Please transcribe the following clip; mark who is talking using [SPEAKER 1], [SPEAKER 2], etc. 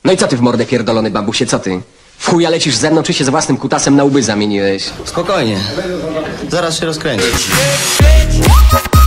[SPEAKER 1] No i co ty w mordę pierdolony bambusie, co ty? W chuja lecisz ze mną, czy się z własnym kutasem na łby zamieniłeś?
[SPEAKER 2] Spokojnie. Zaraz się rozkręcisz.